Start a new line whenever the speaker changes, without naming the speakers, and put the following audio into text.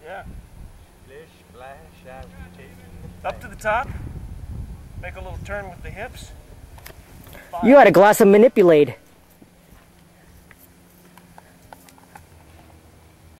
Yeah.
Splish, splash, I was taking
Up to the top. Make a little turn with the hips. 5.
You had a glass of Manipulate.